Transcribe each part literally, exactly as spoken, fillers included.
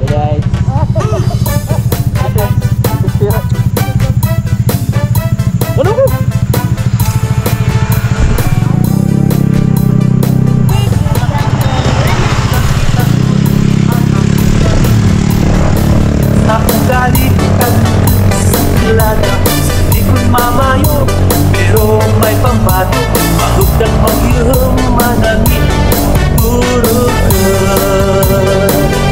guys. Ano ko? Sa ugali at sa kilala, hindi ko'y mamayo, pero may pambato. Mahugdang maghihang manangit, puro ka.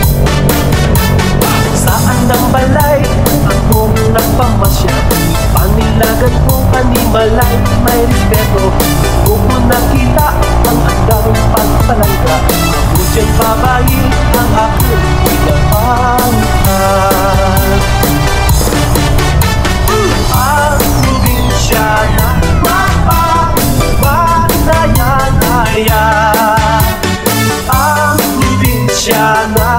Saan ng balay, akong nagpamasya, panilagan ko kanimalay, may respeto. Kung mo nakita ang andang pagpalangga, mabudyang babayi ang akong pinapangkat. Ang probinsya na mapapagdayanaya, ang probinsya na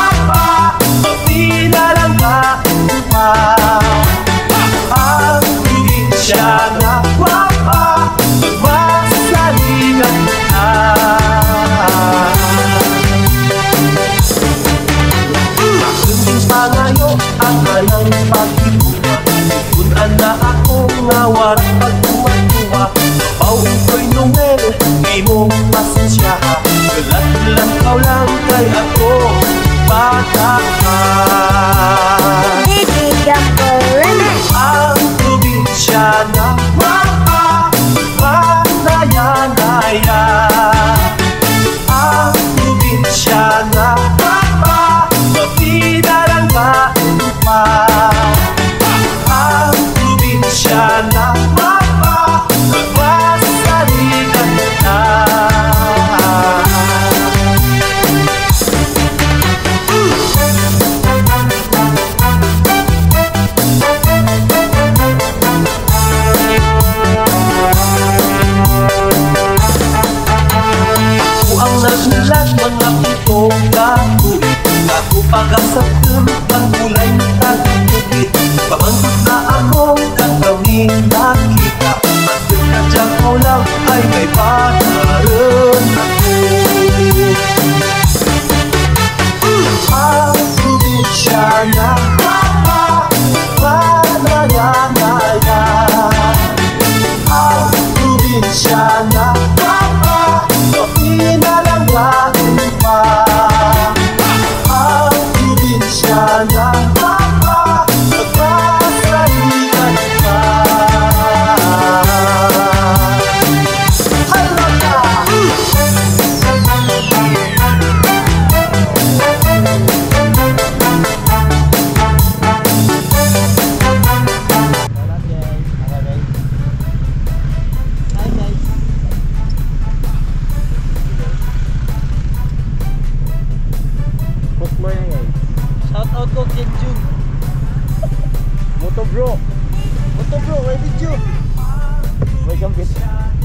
mapapagdayanaya, ang probinsya na mapapagmasaligan na. Magdunding pa ngayon ang anang pagkibuha, kunan na akong ngawar pagkuha-kuha. Paung ko'y nungel, di mong pasensyaha, galat-lakaw lang kay ako patakan. Ang probinsya na mapapagdayanaya, ang probinsya na mapapagdayanaya, ang probinsya na mapapagmasaligan na. Ang nagsulat mga pitong gaku, ako pag-asakam ang kulay na tagtubit. Pamangkot na akong kagawin nakita, magkakadyak ko lang ay may panaran ako. Ang probinsya na mapapagdayanaya, ang probinsya na pinalanggaan pa, ang probinsya na mapapagmasaligan pa. Halata! Shout out ko Kenju. Moto bro. Moto bro, where did you? May gambit.